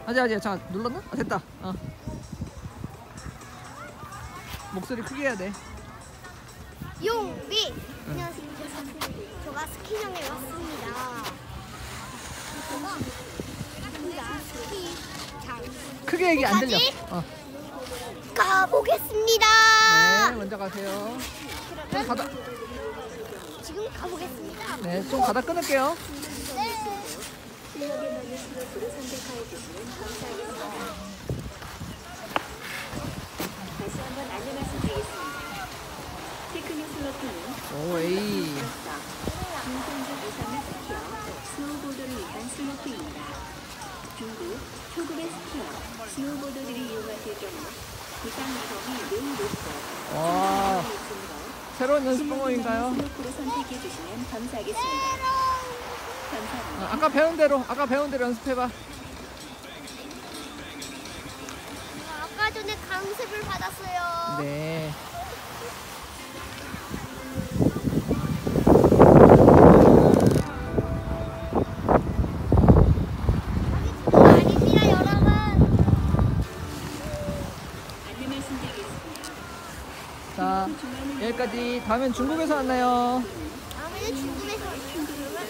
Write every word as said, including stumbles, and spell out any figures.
아직 아직 자 눌렀나? 아, 됐다. 어. 목소리 크게 해야 돼. 용비. 안녕하세요. 저가 스키장에 왔습니다. 저가 우리가 스키장 크게 얘기 안 들려. 어디까지? 어. 가보겠습니다. 네, 먼저 가세요. 좀 가다. 지금 가보겠습니다. 네, 좀 가다 끊을게요. 다시 한번 안내 말씀드리겠습니다. 테크닉 슬로핑은 오, 에이. 중산적 이상을 스키어 스노우보드를 위한 슬로핑입니다. 중국, 초급의 스키어, 스노우보더들이 이용하실 경우 부상 위험이 매우 높고 와, 있으므로 새로운 연습 방법인가요? 슬로프로 선택해 주시면 감사하겠습니다. 감사합니다. 어, 아까 배운 대로, 아까 배운 대로 연습해봐. 아까 전에 강습을 받았어요. 네. 아닙니다, 여러분. 안내 말씀드리겠습니다. 자, 여기까지. 다음엔 중국에서 만나요. 다음에는 중국에서 그러면